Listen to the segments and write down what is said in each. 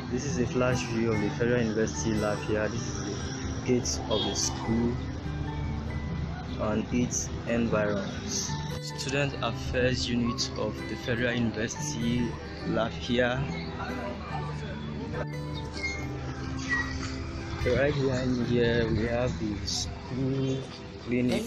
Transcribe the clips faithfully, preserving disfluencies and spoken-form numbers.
This is a flash view of the Federal University lab here. This is the gates of the school and its environs. Student Affairs Unit of the Federal University lab here. Right behind here we have the school clinic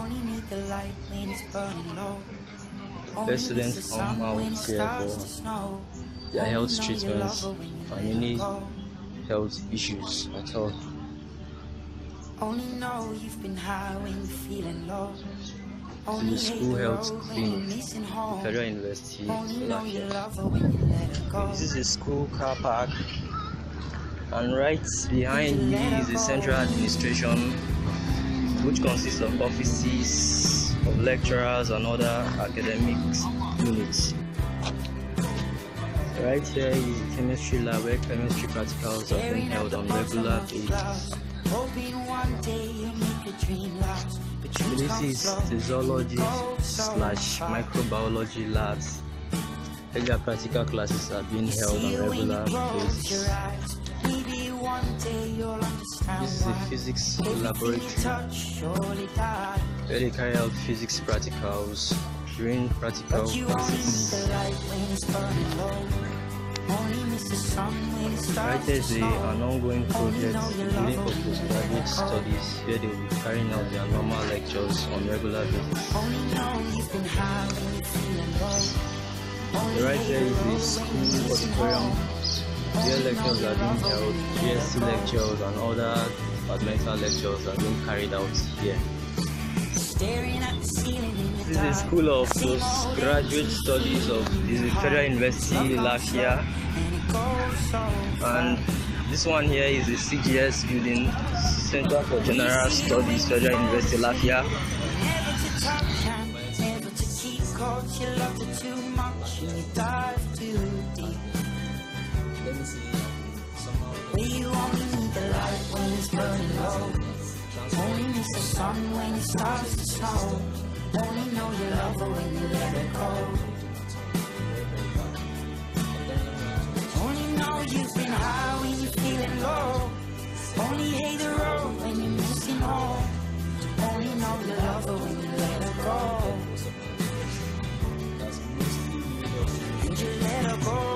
where students come out here for their health treatments and any health issues at all. Only know you've been high when you're feeling low. To the school health clinic, Federal University. This is a school car park, and right behind me is the central administration, which consists of offices of lecturers and other academic units. Right here is the chemistry lab, where chemistry practicals are being held on regular basis. This is the zoology slash microbiology labs, where their practical classes are being held on regular basis. This is the physics laboratory, where they carry out physics practicals during practical classes. Right there is a, an ongoing project leading for postgraduate studies, where they will be carrying out their normal lectures on regular basis. Right there is the school auditorium, where lectures are being held, G S C lectures and other departmental lectures are being carried out here. This is the School of Postgraduate Studies of the Federal University lab here, and this one here is the C G S building, Center for General Studies, Federal University lab here. Only miss the sun when it starts to snow. Only know you love her when you let her go. Only know you've been high when you're feeling low. Only hate the road when you're missing home. Only know you love her when you let her go. And you let her go.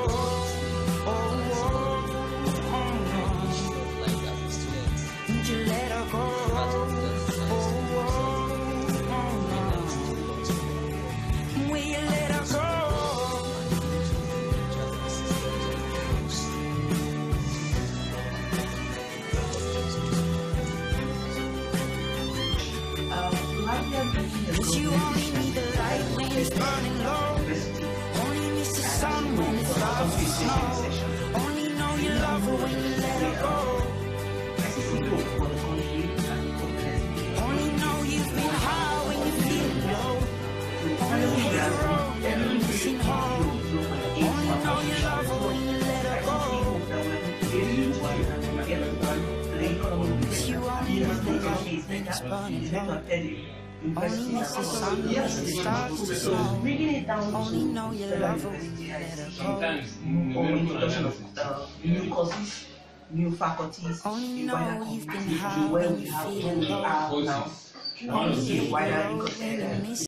You only need the light when it's burning low. Only miss the sun when it starts to snow. Only know you love her when you let her go. Only know you've been high when you're feeling low. Only hate the road when you're missing home. Only know you love her when you let her go. You only need the light when it's burning low. Only miss the sun when it starts to snow. Only know you love her when you let her go. Or introduction of uh, new courses, new faculties. Only know you've been high when you're feeling low. Now, now, wider because